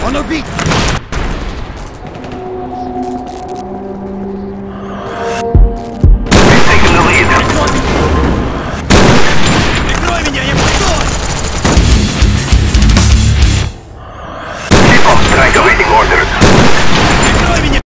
Он убит! Прикрой меня, я пошел! Keep on strike awaiting orders.